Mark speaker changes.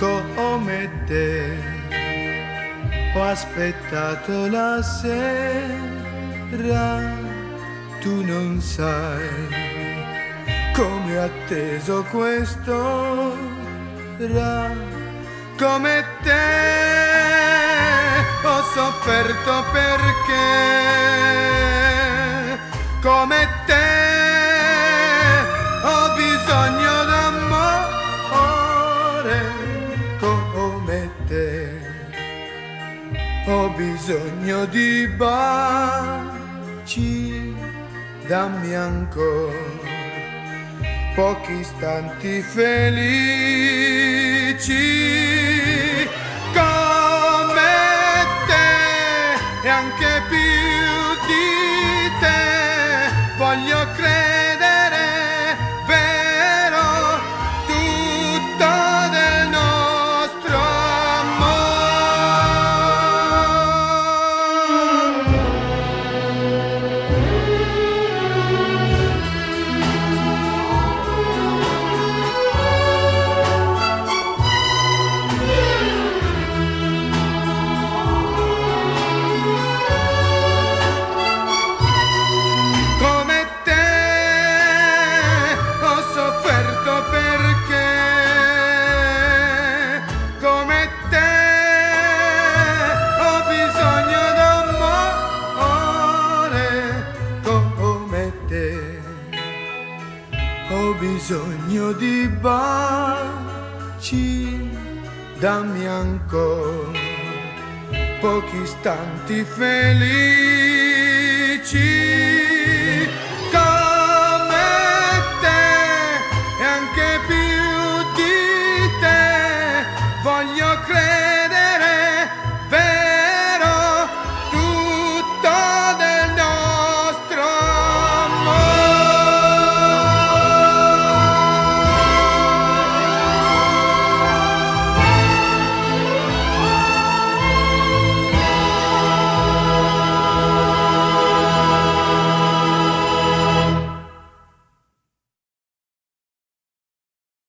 Speaker 1: come te. Ho aspettato la sera, tu non sai come ho atteso quest'ora. Come te ho sofferto perché, come te ho bisogno d'amore, come te ho bisogno di baci, dammi ancora pochi istanti felici, come te e anche più di te voglio credere vero tutto del nostro ho bisogno di baci, dammi ancora pochi istanti felici, come te e anche più di te voglio credere